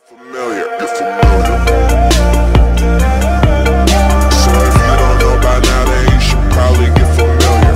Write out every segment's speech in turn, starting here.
Familiar, you're familiar. So if you don't know by now, then you should probably get familiar.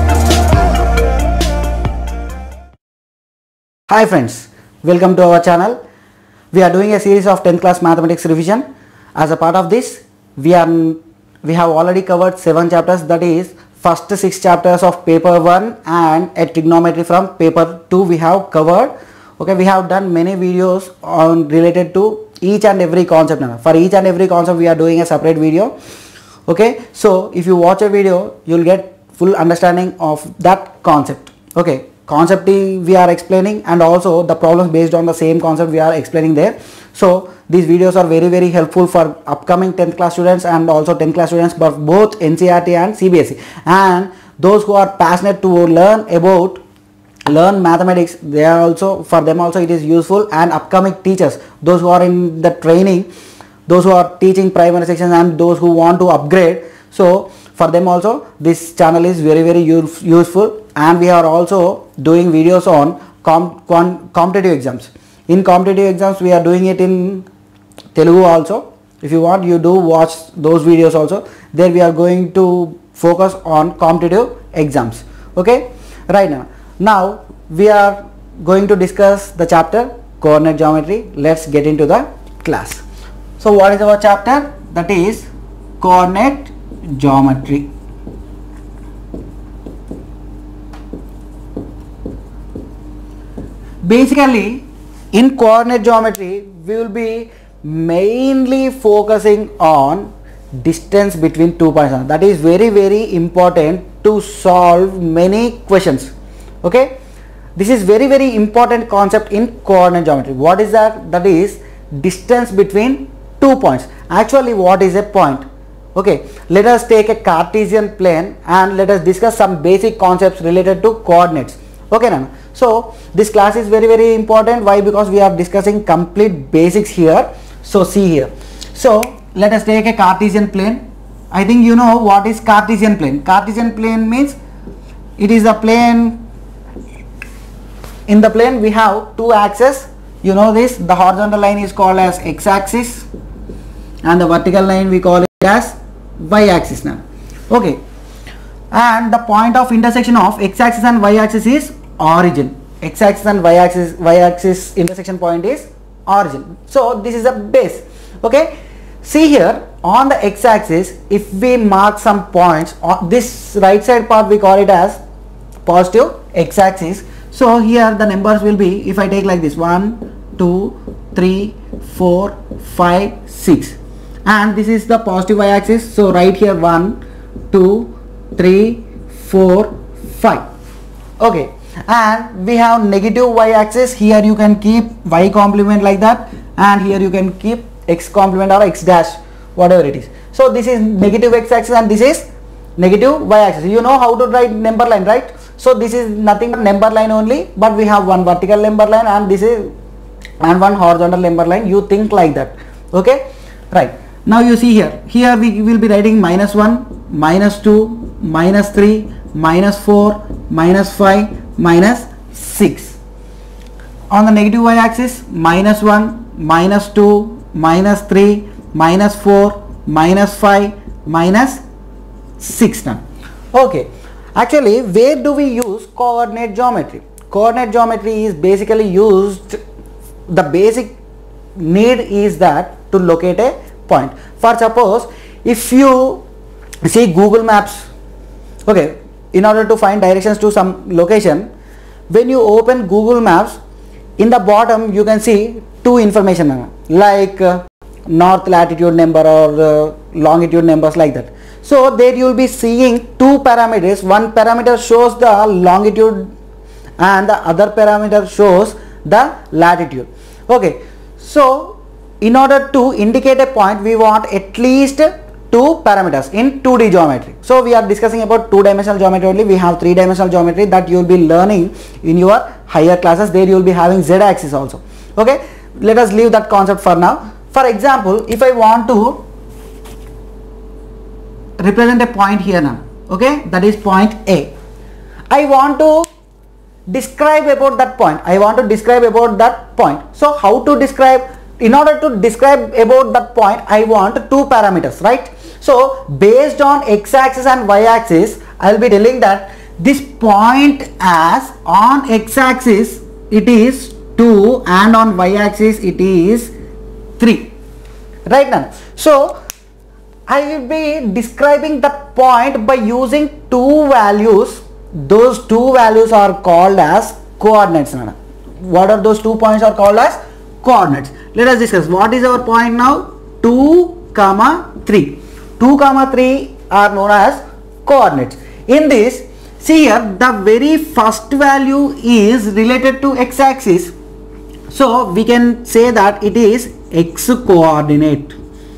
Hi friends, welcome to our channel. We are doing a series of 10th class mathematics revision. As a part of this, we have already covered 7 chapters, that is first 6 chapters of paper 1 and a trigonometry from paper 2 we have covered. Okay, we have done many videos on related to each and every concept. For each and every concept we are doing a separate video. Okay, so if you watch a video, you will get full understanding of that concept. Okay, concept we are explaining and also the problems based on the same concept we are explaining there. So these videos are very helpful for upcoming 10th class students and also 10th class students, but both NCERT and CBSE, and those who are passionate to learn mathematics, they are also, for them also it is useful, and upcoming teachers, those who are in the training, those who are teaching primary sections and those who want to upgrade, so for them also this channel is very useful. And we are also doing videos on competitive exams. In competitive exams we are doing it in Telugu also. If you want, you do watch those videos also. There we are going to focus on competitive exams. Okay, right now we are going to discuss the chapter coordinate geometry. Let's get into the class. So what is our chapter? That is coordinate geometry. Basically, in coordinate geometry we will be mainly focusing on distance between 2 points. That is very important to solve many questions. Okay, this is very important concept in coordinate geometry. What is that? That is distance between 2 points. Actually, what is a point? Okay, let us take a Cartesian plane and let us discuss some basic concepts related to coordinates. Okay, Nana. So this class is very important. Why? Because we are discussing complete basics here. So see here. So let us take a Cartesian plane. I think you know what is Cartesian plane. Cartesian plane means it is a plane. In the plane we have 2 axes. You know this. The horizontal line is called as x-axis and the vertical line we call it as y-axis now. Okay, and the point of intersection of x-axis and y-axis is origin. X-axis and y-axis intersection point is origin. So this is a base. Okay, see here on the x-axis, if we mark some points on this right side part, we call it as positive x-axis. So here the numbers will be, if I take like this, 1 2 3 4 5 6, and this is the positive y-axis. So right here 1 2 3 4 5. Okay, and we have negative y-axis. Here you can keep y complement like that, and here you can keep x complement or x dash, whatever it is. So this is negative x-axis and this is negative y-axis. You know how to write number line, right? So this is nothing but number line only, but we have one vertical number line and this is and one horizontal number line. You think like that. Okay, right. Now you see here we will be writing -1, -2, -3, -4, -5, -6. On the negative y-axis, -1, -2, -3, -4, -5, -6 now. Okay, actually where do we use coordinate geometry? Coordinate geometry is basically used, the basic need is that to locate a point. For suppose if you see Google Maps, okay, in order to find directions to some location, when you open Google Maps, in the bottom you can see 2 information like north latitude number or longitude numbers like that. So there you will be seeing 2 parameters. One parameter shows the longitude and the other parameter shows the latitude. Okay, so in order to indicate a point, we want at least 2 parameters in 2D geometry. So we are discussing about 2-dimensional geometry only. We have 3-dimensional geometry that you will be learning in your higher classes. There you will be having z-axis also. Okay, let us leave that concept for now. For example, if I want to represent a point here now, okay, that is point A. I want to describe about that point. So how to describe? in order to describe about that point, I want two parameters, right? So based on x-axis and y-axis, I will be telling that this point as on x-axis it is 2 and on y-axis it is 3, right now. So I will be describing the point by using two values. Those two values are called as coordinates. What are those 2 points are called as coordinates? Let us discuss. What is our point now? 2, 3. 2, 3 are known as coordinates. In this, see here, the very first value is related to x-axis. So we can say that it is x coordinate.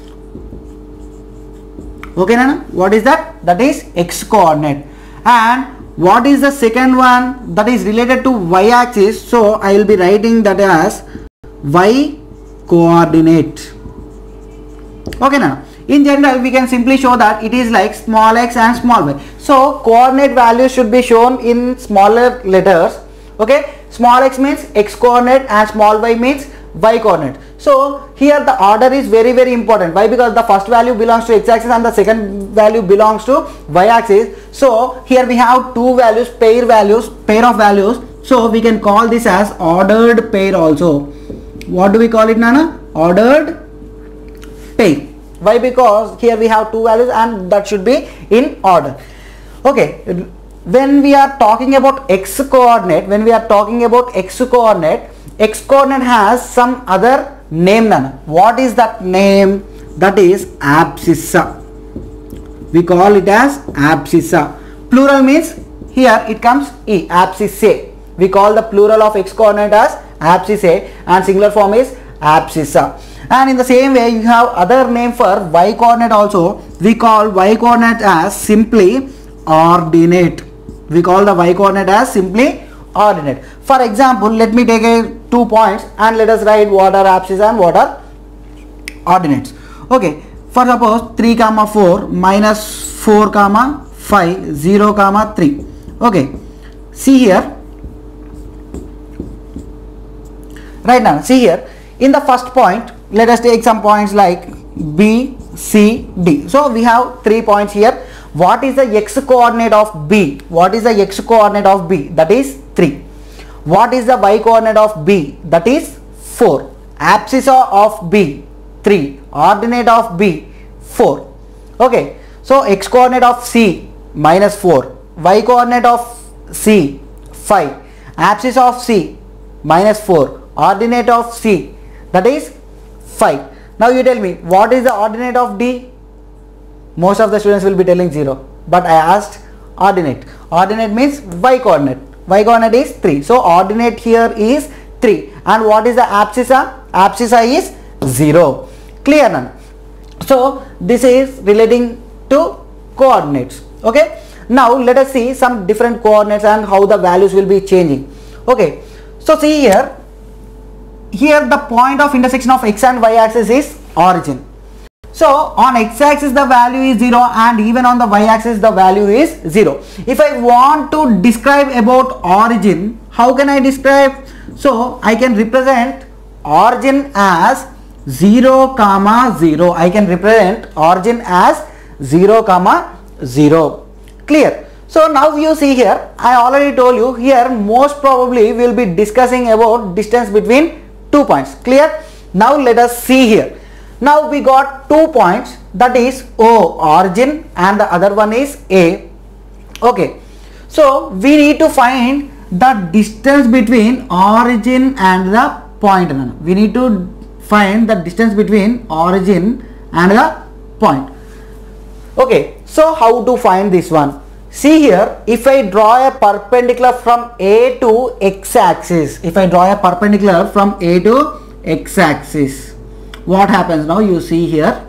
Okay, Nana? What is that? That is x coordinate. And what is the second one that is related to y-axis? So I will be writing that as y coordinate. Okay, Nana? In general, we can simply show that it is like small x and small y. So coordinate values should be shown in smaller letters. Okay, small x means x coordinate and small y means y coordinate. So here the order is very important. Why? Because the first value belongs to x-axis and the second value belongs to y-axis. So here we have two values, pair of values. So we can call this as ordered pair also. What do we call it, Nana? Ordered pair. Why? Because here we have two values and that should be in order. Okay, when we are talking about x coordinate, x coordinate has some other name, Nana. What is that name? That is abscissa. We call it as abscissa. Plural means here it comes e, abscissae. We call the plural of x coordinate as abscissae and singular form is abscissa. And in the same way, you have other name for y coordinate also. We call y coordinate as simply ordinate. We call the y coordinate as simply ordinate. For example, let me take 2 points and let us write what are abscissa and what are ordinates. Okay, for suppose 3, 4 minus 4, 5, 0, 3. Okay, see here. Right now, see here. In the first point, let us take some points like B, C, D. So we have 3 points here. What is the x coordinate of B? What is the x coordinate of B? That is 3. What is the y coordinate of B? That is 4. Abscissa of B 3. Ordinate of B 4. Okay. So x coordinate of C minus 4. Y coordinate of C 5. Abscissa of C minus 4. Ordinate of C, that is 5. Now you tell me, what is the ordinate of D? Most of the students will be telling 0. But I asked ordinate. Ordinate means y coordinate. Y coordinate is 3. So ordinate here is 3. And what is the abscissa? Abscissa is 0. Clear now? So this is relating to coordinates. Okay. Now let us see some different coordinates and how the values will be changing. Okay. So see here. Here the point of intersection of x and y axis is origin. So on x axis the value is 0 and even on the y axis the value is 0. If I want to describe about origin, how can I describe? So I can represent origin as 0, 0. I can represent origin as 0, 0. Clear? So now you see here, I already told you here most probably we will be discussing about distance between 2 points. Clear? Now let us see here. Now we got 2 points, that is O, origin, and the other one is A. Okay. So we need to find the distance between origin and the point. We need to find the distance between origin and the point. Okay. So how to find this one? See here, if I draw a perpendicular from A to x axis, if I draw a perpendicular from A to x axis, what happens now? You see here.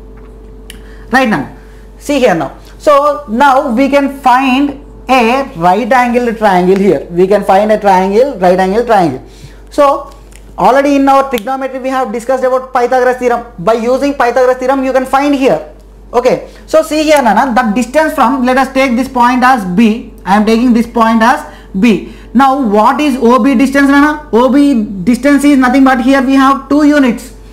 Right now, see here now. So now we can find a right angle triangle here. We can find a triangle, right angle triangle. So already in our trigonometry we have discussed about Pythagoras theorem. By using Pythagoras theorem you can find here. Okay, so see here Nana, the distance from, let us take this point as B. I am taking this point as B. Now what is OB distance, Nana? OB distance is nothing but here we have 2 units.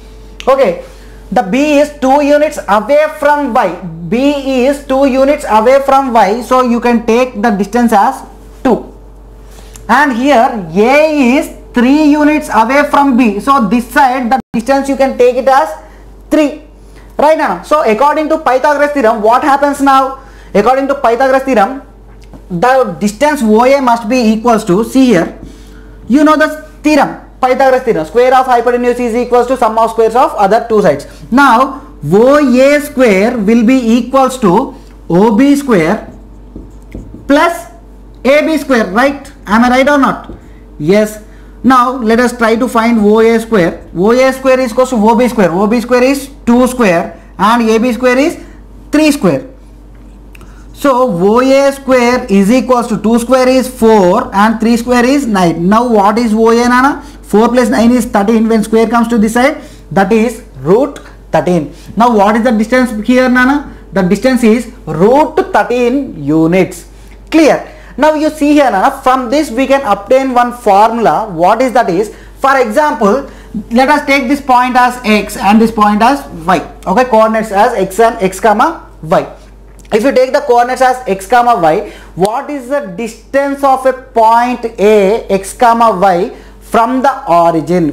Okay, the B is 2 units away from Y. B is 2 units away from Y, so you can take the distance as 2. And here A is 3 units away from B, so this side the distance you can take it as 3. Right now, so according to Pythagoras theorem, what happens now? According to Pythagoras theorem, the distance OA must be equals to, see here, you know the theorem, Pythagoras theorem, square of hypotenuse is equals to sum of squares of other two sides. Now OA square will be equals to OB square plus AB square, right? Am I right or not? Yes. Now let us try to find OA square. OA square is equals to OB square. OB square is 2 square and AB square is 3 square. So OA square is equals to 2 square is 4 and 3 square is 9. Now what is OA, Nana? 4 plus 9 is 13. When square comes to this side, that is root 13. Now what is the distance here, Nana? The distance is root 13 units. Clear? Now you see here, Nana, from this we can obtain one formula. What is that is, for example, let us take this point as X and this point as Y. Okay, coordinates as X and X comma Y. If you take the coordinates as X comma Y, what is the distance of a point A, X comma Y from the origin?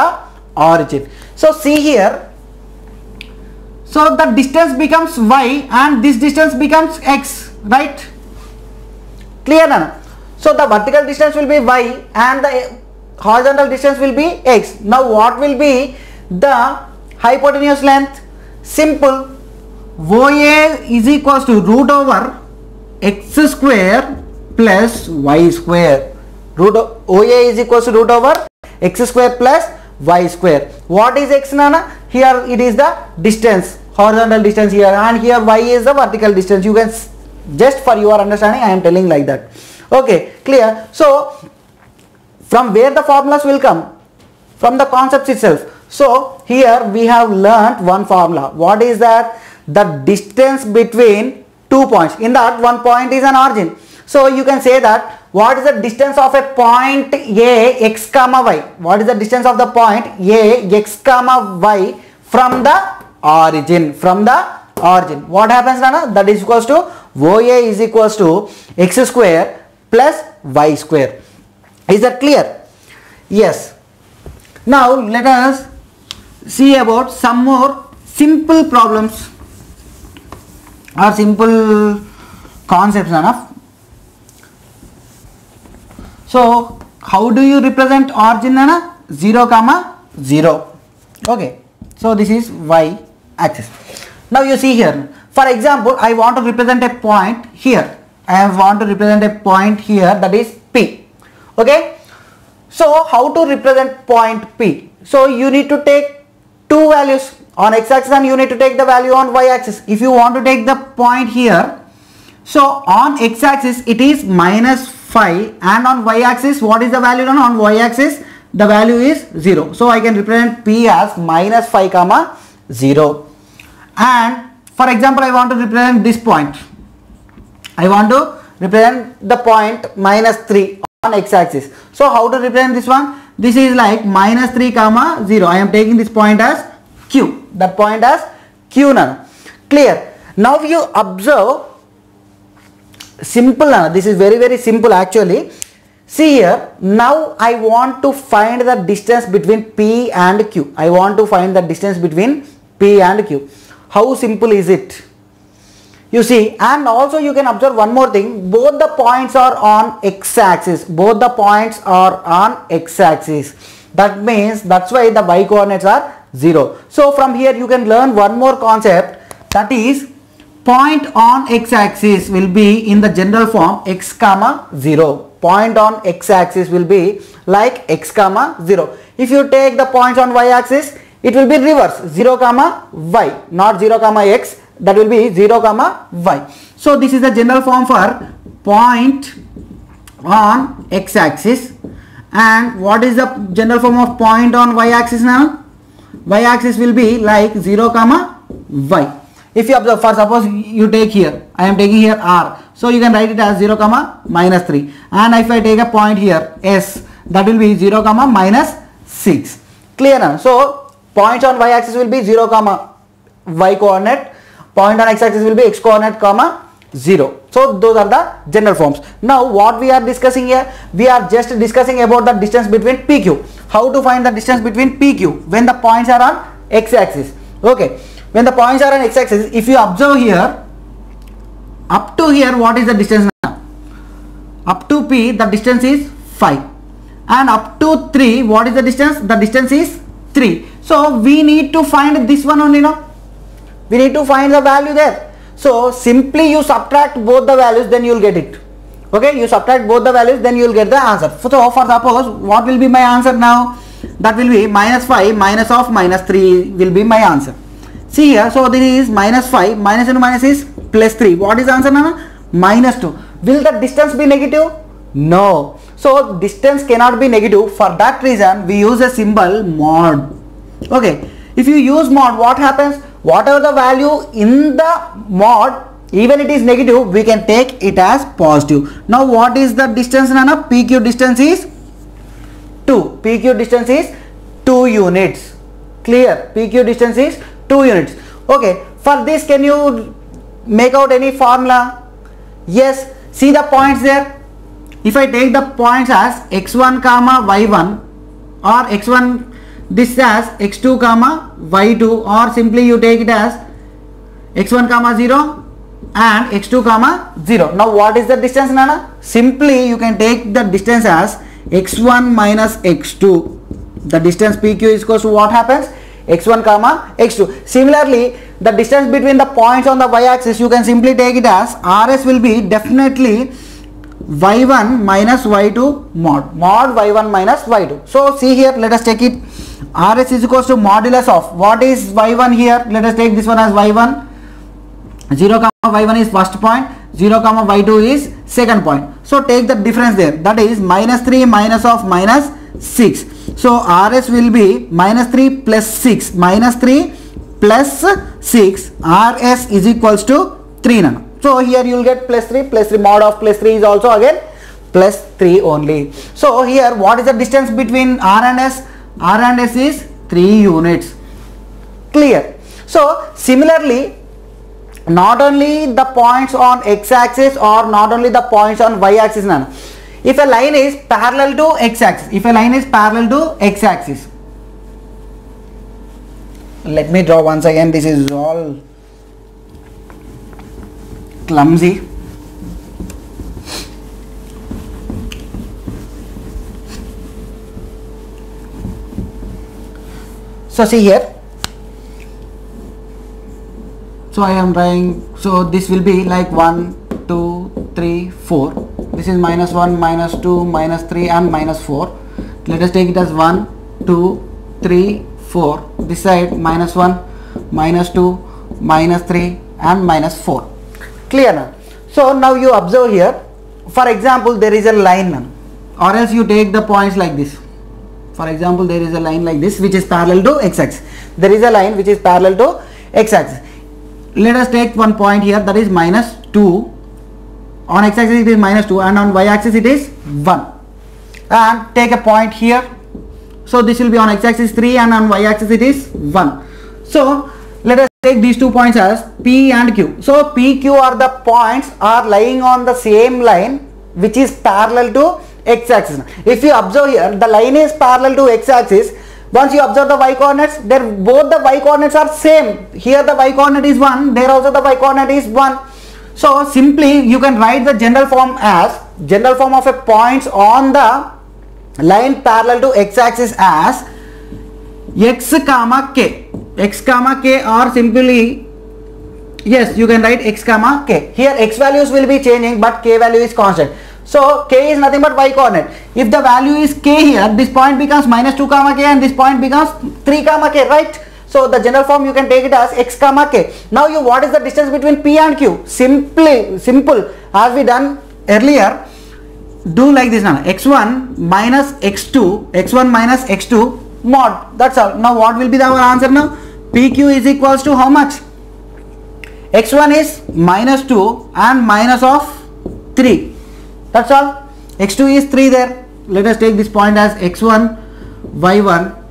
So see here, so the distance becomes Y and this distance becomes X, right? Clear, Nana? So the vertical distance will be Y and the horizontal distance will be X. Now what will be the hypotenuse length? Simple. OA is equals to root over X square plus Y square. OA is equals to root over X square plus Y square. What is X, Nana? Here it is the distance, horizontal distance here, and here Y is the vertical distance. You can, just for your understanding, I am telling like that. Okay, clear? So from where the formulas will come? From the concepts itself. So here we have learnt one formula. What is that? The distance between 2 points. In that, one point is an origin. So you can say that what is the distance of a point A, X comma Y? What is the distance of the point A, X comma Y from the origin? What happens, Nana? That is equals to OA is equals to X square plus Y square. Is that clear? Yes. Now let us see about some more simple problems or simple concepts, Nana. So how do you represent origin, Nana? 0 comma 0. Okay, so this is Y axis. Now you see here, for example, I want to represent a point here. That is P. Okay, so how to represent point P? So you need to take two values on X axis and you need to take the value on Y axis. If you want to take the point here, so on X axis it is minus 5 and on Y axis what is the value? On Y axis the value is 0. So I can represent P as minus 5 comma 0. And for example, I want to represent this point. I want to represent the point minus 3 on X axis. So how to represent this one? This is like minus 3 comma 0. I am taking this point as Q. That point as Q, Nana. Clear? Now you observe, simple, Nana. This is very, very simple actually. See here, now I want to find the distance between P and Q. How simple is it? You see, and also you can observe one more thing. Both the points are on X axis. That means that's why the Y coordinates are 0. So from here you can learn one more concept, that is point on X axis will be in the general form X comma 0. Point on X axis will be like X comma 0. If you take the points on Y axis, it will be reverse, 0 comma Y, not 0 comma X, that will be 0 comma Y. So this is the general form for point on X axis. And what is the general form of point on Y axis now? Y axis will be like 0 comma Y. If you observe, for suppose you take here, I am taking here R, so you can write it as 0 comma minus 3, and if I take a point here S, that will be 0 comma minus 6. Clear now? So Points on y-axis will be 0 comma y coordinate. Point on x-axis will be x coordinate comma 0. So those are the general forms. Now what we are discussing here? We are just discussing about the distance between PQ. How to find the distance between PQ when the points are on x-axis. Okay. When the points are on x-axis, if you observe here, up to here, what is the distance now? Up to P, the distance is 5. And up to 3, what is the distance? The distance is 3. So we need to find this one only now. We need to find the value there. So simply you subtract both the values, then you will get it. Okay, you subtract both the values, then you will get the answer. So for suppose, what will be my answer now? That will be minus 5 minus of minus 3 will be my answer. See here, so this is minus 5, minus into minus is plus 3. What is the answer now? Minus 2. Will the distance be negative? No. So distance cannot be negative. For that reason, we use a symbol mod. Okay. If you use mod, what happens? Whatever the value in the mod, even it is negative, we can take it as positive. Now what is the distance, Nana? PQ distance is 2. PQ distance is 2 units. Clear? PQ distance is 2 units. Okay. For this, can you make out any formula? Yes. See the points there. If I take the points as x1 comma y1 or x1 this as x2 comma y2, or simply you take it as x1 comma 0 and x2 comma 0. Now what is the distance, Nana? Simply you can take the distance as x1 minus x2. The distance PQ is equal to what happens? x1 comma x2. Similarly, the distance between the points on the y-axis, you can simply take it as RS will be definitely y1 minus y2 mod y1 minus y2. So see here, let us take it. RS is equals to modulus of what is y1 here? Let us take this one as y1. 0 comma y1 is first point, 0 comma y2 is second point. So take the difference there, that is minus 3 minus of minus 6. So RS will be minus 3 plus 6, minus 3 plus 6, RS is equals to 3 nano. So here you will get plus 3, mod of plus 3 is also again plus 3 only. So here what is the distance between R and S? R and S is 3 units. Clear? So similarly, not only the points on x-axis or not only the points on y-axis, nana. If a line is parallel to x-axis, let me draw once again. This is all clumsy. So see here. So I am drawing. So this will be like 1, 2, 3, 4. This is minus 1, minus 2, minus 3 and minus 4. Let us take it as 1, 2, 3, 4. This side minus 1, minus 2, minus 3 and minus 4. Clear now? So now you observe here. For example, there is a line now, or else you take the points like this. For example, there is a line like this which is parallel to x-axis. There is a line which is parallel to x-axis. Let us take one point here, that is minus 2. On x-axis it is minus 2 and on y-axis it is 1. And take a point here. So this will be on x-axis 3 and on y-axis it is 1. So let us take these 2 points as P and Q. So P, Q are the points are lying on the same line which is parallel to x-axis. If you observe here, the line is parallel to x-axis. Once you observe the y coordinates, there both the y coordinates are same. Here the y coordinate is 1, there also the y coordinate is 1. So simply you can write the general form of a points on the line parallel to x-axis as x comma k. X comma k, or simply, yes, you can write x comma k. Here x values will be changing but k value is constant. So k is nothing but y coordinate. If the value is k here, this point becomes minus 2 comma k and this point becomes 3 comma k, right? So the general form you can take it as x comma k. Now what is the distance between P and Q? Simple as we done earlier. Do like this now, x1 minus x2, x1 minus x2 mod. That's all. Now what will be our answer now? PQ is equals to how much? x1 is minus 2 and minus of 3. That's all. x2 is 3 there. Let us take this point as x1 y1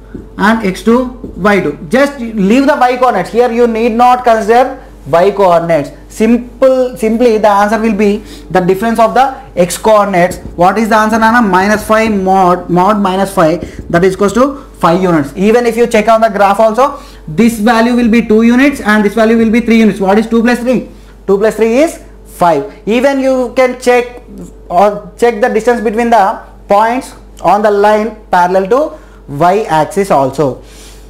and x2, y2. Just leave the y coordinates. Here you need not consider y coordinates. Simply the answer will be the difference of the x coordinates. What is the answer, Nana? Minus 5 mod minus 5, that is equals to 5 units. Even if you check on the graph also, this value will be 2 units and this value will be 3 units. What is 2 plus 3? 2 plus 3 is 5. Even you can check the distance between the points on the line parallel to y axis also.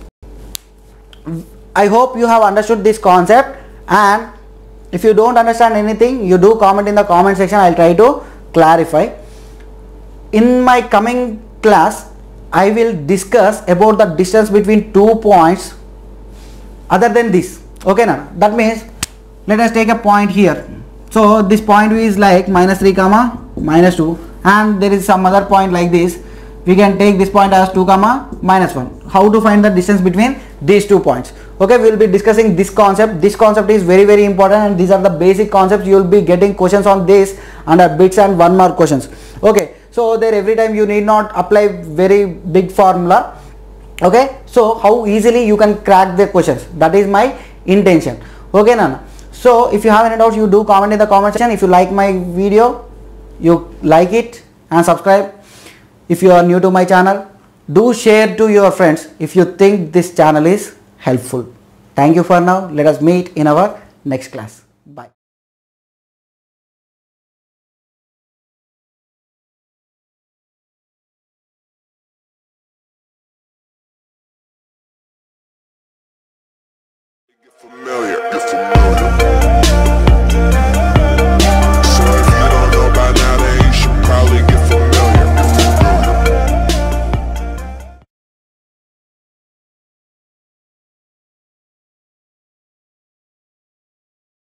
I hope you have understood this concept, and if you don't understand anything, you do comment in the comment section. I'll try to clarify. In my coming class, I will discuss about the distance between 2 points other than this. Okay, now that means let us take a point here. So this point is like minus 3 comma minus 2, and there is some other point like this. We can take this point as 2 comma minus 1. How to find the distance between these 2 points? Okay, we will be discussing this concept. This concept is very important, and these are the basic concepts. You will be getting questions on this under bits and 1 mark questions. Okay, so there every time you need not apply very big formula. Okay, so how easily you can crack the questions, that is my intention. Okay, Nana. So if you have any doubts, you do comment in the comment section. If you like my video, you like it and subscribe. If you are new to my channel, do share to your friends if you think this channel is helpful. Thank you for now. Let us meet in our next class. Bye. Get familiar.